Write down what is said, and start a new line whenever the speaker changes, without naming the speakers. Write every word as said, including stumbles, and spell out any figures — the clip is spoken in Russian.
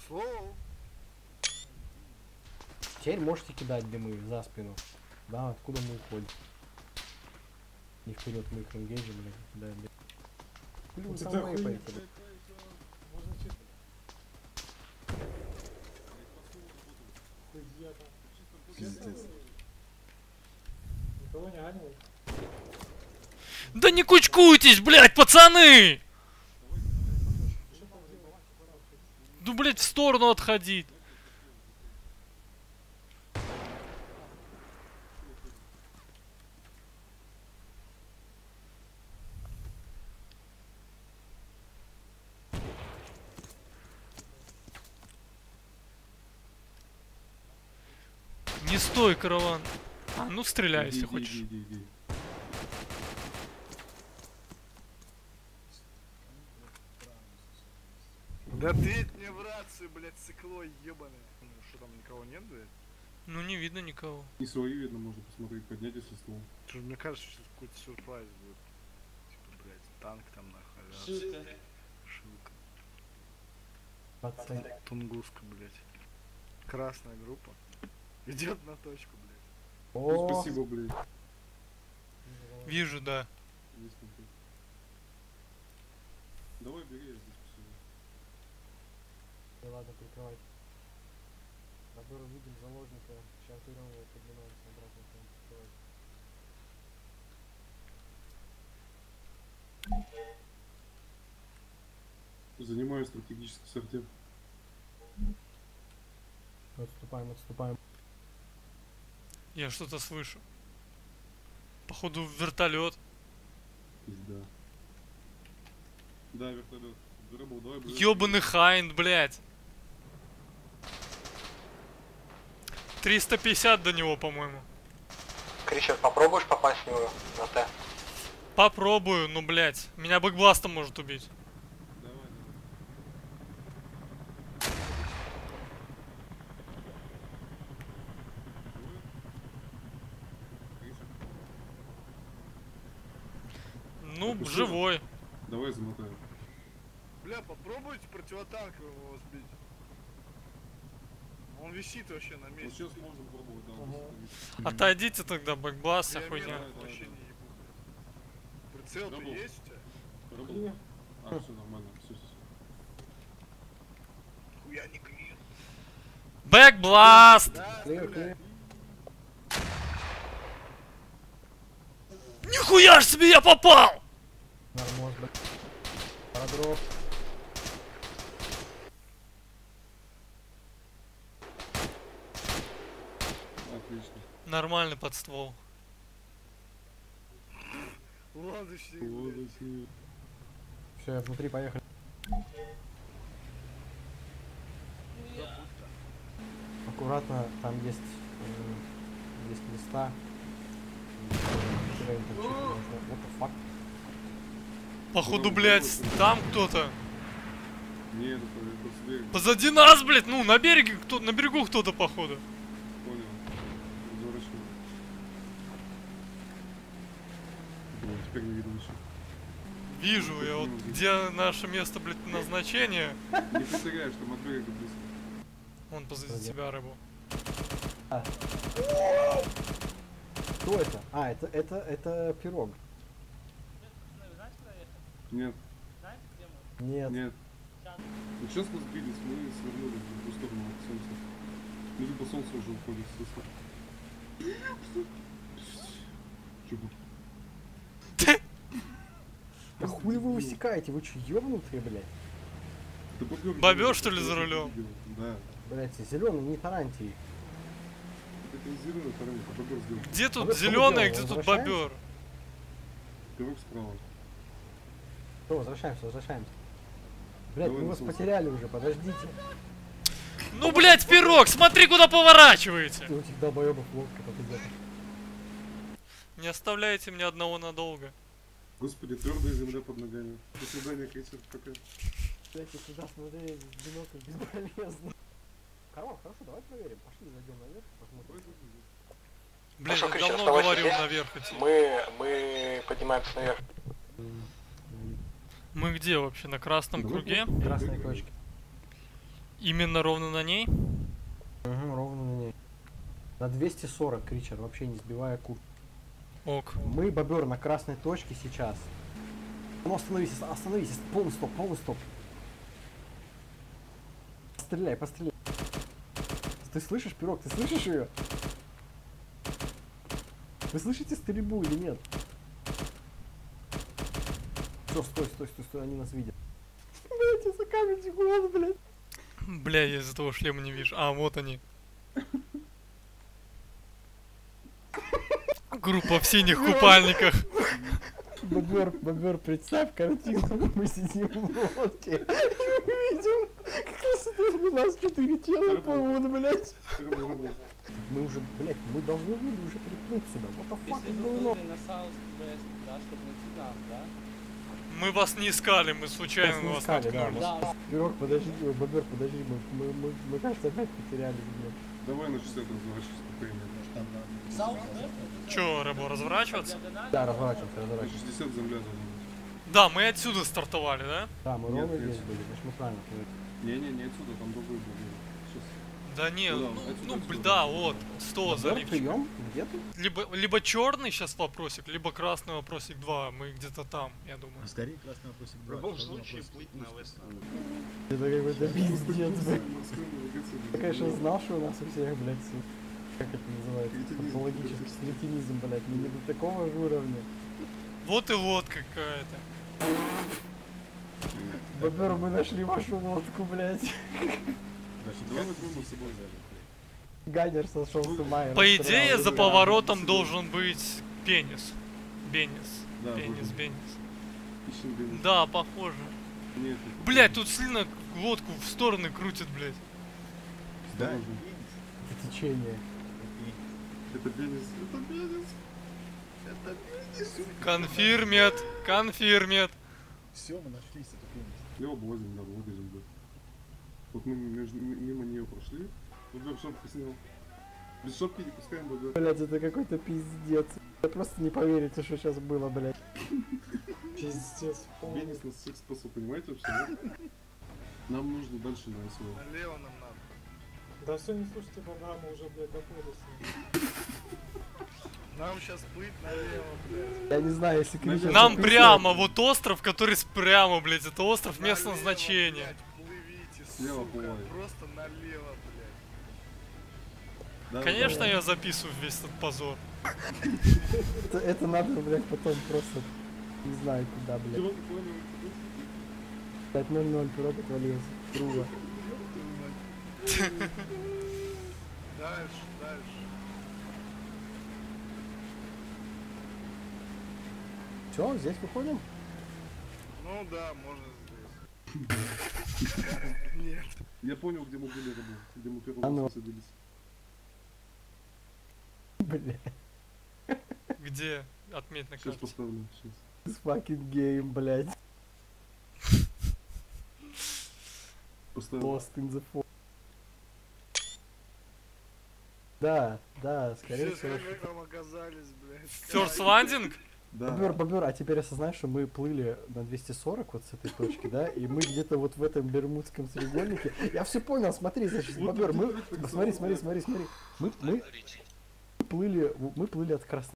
Слоу.
Теперь можете кидать дымы за спину. Да, откуда мы уходим? Не вперед, мы их энгейджим, блядь, да, блядь. Хули вы там вейпаете, блядь?
Никого не ранил?
Да не кучкуйтесь, блядь, пацаны! Ну, блядь, в сторону отходить. Не стой, караван. А, ну стреляй, если хочешь.
Да ответь мне в рацию, блядь, сыкло ебаное. Ну что, там никого нет, блядь?
Ну не видно никого.
Не свои видно, можно посмотреть, поднять если ствол.
Что, мне кажется, что какой-то сюрприз будет. Типа, блядь, танк там нахуй.
Шилка.
Шилка.
Пацаны.
Тунгуска, блядь. Красная группа. Идет на точку, блядь.
Ну,
О,
спасибо, блядь.
Вижу, да.
Есть контакт. Давай бери, я здесь посижу.
да ладно, прикрывайте. Набор видим заложника. Сейчас берем его, поднимаемся обратно к нему, прикрывайте.
Занимаю стратегический сортир.
Отступаем, отступаем.
Я что-то слышу. Походу вертолет.
Пизда. Да, вертолет. Рыбу, давай, блядь.
Ёбаный Хайнд, блядь. триста пятьдесят до него, по-моему.
Кричер, попробуешь попасть в него на Т?
Попробую, ну, блядь. Меня бэкбластом может убить.
Давай, давай. Кричер,
Ну,
Попустил?
живой.
давай замотаем.
Бля, попробуйте противотанкового сбить. Он висит вообще на
Вот
месте.
сейчас можно пробовать, да, он
Ага.
стоит.
Отойдите тогда, бэкбласт, вся
Я
хуйня.
мирно
Давай, давай,
вообще
давай.
не ебу, блядь. Прицел-то
Пробовал?
есть у тебя?
Пробовал? А, все нормально, все, все.
Хуя не клин.
Бэкбласт!
Да,
Клею,
стреляй.
клею.
Нихуя ж себе я попал!
Нормоз, блядь. Продроп.
Отлично.
Нормальный подствол.
Лодочник,
Вот,
блядь.
такие.
Все, я внутри, поехали. Аккуратно, там есть, э, есть места. Херень там чуть можно. What the fuck?
Походу, блядь, там кто-то.
Нет, это, это с берега.
Позади нас, блядь, ну, на береге, кто на берегу кто-то, походу.
Понял. Разворачивай. Блин, теперь не видно ничего.
Вижу, я вот, где наше место, блядь, назначения.
Не повторяешь, там от берега близко.
Вон позади
Где?
тебя рыбу.
Кто это? А, это, это, это пирог.
Нет,
Нет.
нет. Ну сейчас мы сбились, мы свернули в другую сторону от солнца. Ну либо солнце уже уходит с высоты. Чего?
Да хули вы усекаете? Вы че, ёбнутые, блядь?
Да бобер
Бобер,
делал,
что ли,
это
за
я
рулем?
видел. Да.
Блядь, зеленый, не Тарантий.
Это не зеленый тарелка, это бобер сделал.
Где
А
тут
вы что
зеленый,
делали?
где тут
Возвращаемся?
бобер?
Пирог справа.
Все, возвращаемся, возвращаемся. Блядь,
Давай
мы
на
вас
солнце.
потеряли уже, подождите.
Ну, блядь, пирог, смотри, куда поворачиваете.
У этих долбоебов лодка тут идет.
Не оставляйте меня одного надолго.
Господи, твердая земля под ногами. До свидания, крейсер, пока.
Блядь, я сюда смотрели, бинокль бесполезно. Карман, хорошо, давай проверим. Пошли, зайдем наверх, посмотрим.
Блин,
что,
я
Кричер,
давно
оставайся
говорил
здесь.
наверх идти.
Мы, мы поднимаемся наверх.
Мы где вообще? На красном
Давай
круге?
Красные точки.
Именно ровно на ней?
Угу, ровно на ней. На двести сорок, Кричер, вообще не сбивая курс.
Ок.
Мы, бобер, на красной точке сейчас. Ну остановись, ост- остановись, ост- полный стоп, полный стоп. Постреляй, постреляй. Ты слышишь, пирог, ты слышишь ее? Вы слышите стрельбу или нет? Все, стой, стой, стой, стой, они нас видят. Блять, я за камень голос, блядь.
Бля, я из-за того шлема не вижу. А, вот они. Группа в синих купальниках.
Бобер, бобер, представь картину, мы сидим в лодке и видим, как у нас четыре тела плывут, блядь. Мы уже, блядь, мы должны были уже приплыть сюда. What the fuck is going on?
на Southwest, да, чтобы найти нас, да?
Мы вас не искали, мы
Нас
случайно
не
на вас
искали, да,
наткнулись.
Да,
Пирог, подожди, ой, бобер, подожди, мы, мы, мы, мы, кажется, опять потерялись, блядь.
Давай на шестьдесят разворачивайся спокойно.
Southwest?
Чё, Рэбо, разворачиваться?
Да, разворачиваемся,
На
разворачиваемся.
шестьдесят земля должна
Да, мы отсюда стартовали, да?
Да, мы
Нет,
ровно
нет.
здесь были, значит мы правильно плыли.
быть. Не-не, не отсюда, там другой был. Сейчас.
Да не,
Ну да,
ну,
отсюда,
ну
отсюда.
блин, да, вот, сто
Бобер,
заливчик.
прием, где ты?
Либо, либо черный сейчас вопросик, либо красный вопросик два. Мы где-то там, я думаю.
Скорее красный вопросик
В
два.
любом
черный
случае,
вопросик
плыть на вест надо.
Это какой-то пиздец, блядь.
Морской навигация.
Я, конечно, знал, что у нас у всех, блядь, су- как это называется,
Кретинизм.
патологический кретинизм, блядь, но не до такого же уровня.
Вот и вот какая-то.
Бобер, мы нашли вашу лодку, блядь.
Значит,
Давай
как
возьмем
здесь
с собой.
даже?
Ганнер сошел с ума. и
По
расстрелял
идее, за
меня.
поворотом должен быть пенис. Бенис.
Да,
Пенис,
вроде.
Бенис.
Ищем Бенис.
Да, похоже.
Нет.
Блять, тут сильно лодку в стороны крутит, блять.
Да,
Осторожно.
Это течение.
Это Бенис. Это Бенис.
Конфирмет, конфирмет.
все, мы нашлись, эту пенис.
Его возим, да, выгрузим, да. Вот мы между, м- мимо нее прошли. Бобер шапку снял. Без шапки не пускаем, Бобер.
Блядь, это какой-то пиздец. Вы просто не поверите, что сейчас было, блядь.
Пиздец, полный.
Бенис нас всех спасал, понимаете вообще? да? Нам нужно дальше на СВ.
Налево нам надо.
Да все, не слушайте бога, мы уже, блядь, до полюса.
Нам сейчас плыть налево, блядь.
Я не знаю, если кричать...
Нам прямо, вот остров, который с- прямо, блять, это остров местного
Налево,
значения.
блядь, плывите,
Слева
сука,
плывай.
просто налево, блядь.
Да,
Конечно,
да.
я записываю весь этот позор.
Это, это надо, блядь, потом просто... Не знаю куда, блядь.
Чувак, понял,
пять ноль ноль, пирог отвалился. Друга.
Дальше, дальше.
Все, здесь выходим?
Ну да, можно здесь. Нет.
Я понял, где мы были, Рабо, где мы первый
А ну.
раз садились.
Бля.
Где? Отметь на
Сейчас
карте.
поставлю, сейчас.
This fucking game, блядь.
Поставлю.
Lost in the fog. Да, да, скорее
Все,
всего.
как вы там оказались, блядь.
First landing?
Бобер,
Да.
бобер, а теперь осознай, что мы плыли на двести сорок вот с этой точки, да, и мы где-то вот в этом Бермудском треугольнике. Я все понял, смотри, значит,
Вот
бобер, мы,
тут так
смотри,
само,
смотри,
блядь.
смотри, смотри, мы, мы плыли, мы плыли от Красноярска.